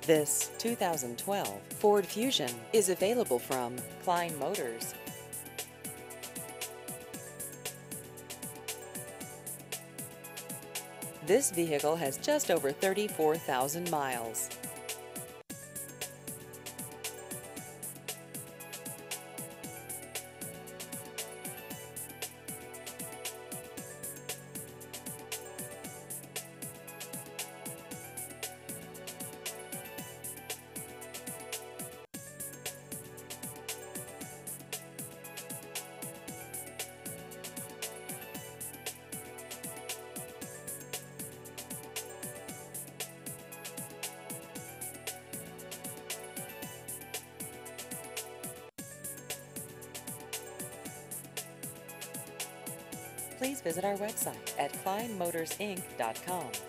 This 2012 Ford Fusion is available from Klein Motors. This vehicle has just over 34,000 miles. Please visit our website at kleinmotorsinc.com.